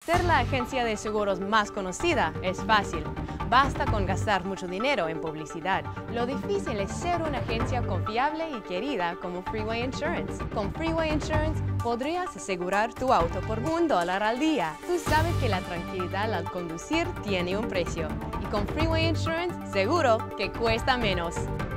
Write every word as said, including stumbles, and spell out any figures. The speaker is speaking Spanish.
Ser la agencia de seguros más conocida es fácil. Basta con gastar mucho dinero en publicidad. Lo difícil es ser una agencia confiable y querida como Freeway Insurance. Con Freeway Insurance podrías asegurar tu auto por un dólar al día. Tú sabes que la tranquilidad al conducir tiene un precio. Y con Freeway Insurance, seguro que cuesta menos.